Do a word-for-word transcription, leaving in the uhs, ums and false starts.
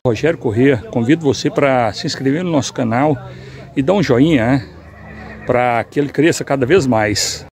Rogério Corrêa, convido você para se inscrever no nosso canal e dar um joinha, né? Para que ele cresça cada vez mais.